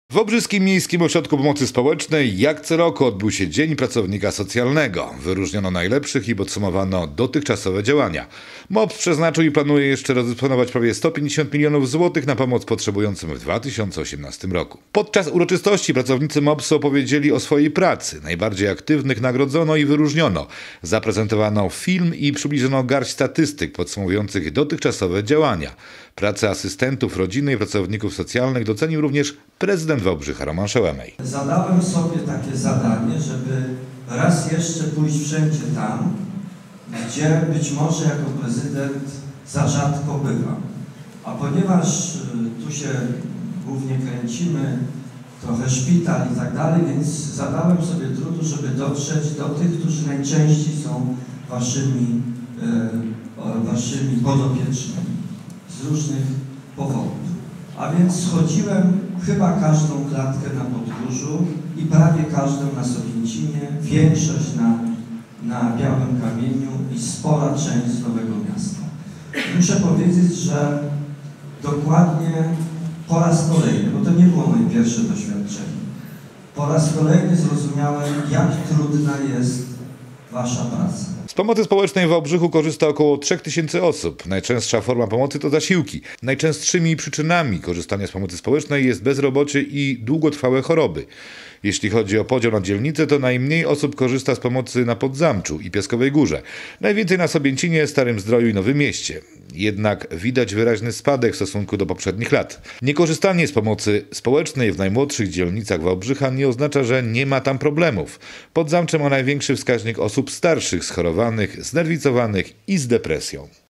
W Wałbrzyskim Miejskim Ośrodku Pomocy Społecznej jak co roku odbył się Dzień Pracownika Socjalnego. Wyróżniono najlepszych i podsumowano dotychczasowe działania. MOPS przeznaczył i planuje jeszcze rozdysponować prawie 150 milionów złotych na pomoc potrzebującym w 2018 roku. Podczas uroczystości pracownicy MOPS-u opowiedzieli o swojej pracy. Najbardziej aktywnych nagrodzono i wyróżniono. Zaprezentowano film i przybliżono garść statystyk podsumowujących dotychczasowe działania. Pracę asystentów rodziny i pracowników socjalnych docenił również prezydent Wałbrzycha Roman Szełemej. Zadałem sobie takie zadanie, żeby raz jeszcze pójść wszędzie tam, gdzie być może jako prezydent za rzadko bywam. A ponieważ tu się głównie kręcimy, trochę szpital i tak dalej, więc zadałem sobie trudu, żeby dotrzeć do tych, którzy najczęściej są waszymi podopiecznymi z różnych powodów. A więc schodziłem chyba każdą klatkę na Podgórzu i prawie każdą na Sowięcinie, większość na Białym Kamieniu i spora część z Nowego Miasta. Muszę powiedzieć, że dokładnie po raz kolejny, bo to nie było moje pierwsze doświadczenie, po raz kolejny zrozumiałem, jak trudna jest wasza praca. Z pomocy społecznej w Wałbrzychu korzysta około 3000 osób. Najczęstsza forma pomocy to zasiłki. Najczęstszymi przyczynami korzystania z pomocy społecznej jest bezrobocie i długotrwałe choroby. Jeśli chodzi o podział na dzielnice, to najmniej osób korzysta z pomocy na Podzamczu i Piaskowej Górze. Najwięcej na Sobięcinie, Starym Zdroju i Nowym Mieście. Jednak widać wyraźny spadek w stosunku do poprzednich lat. Niekorzystanie z pomocy społecznej w najmłodszych dzielnicach Wałbrzycha nie oznacza, że nie ma tam problemów. Podzamcze ma największy wskaźnik osób starszych, schorowanych, znerwicowanych i z depresją.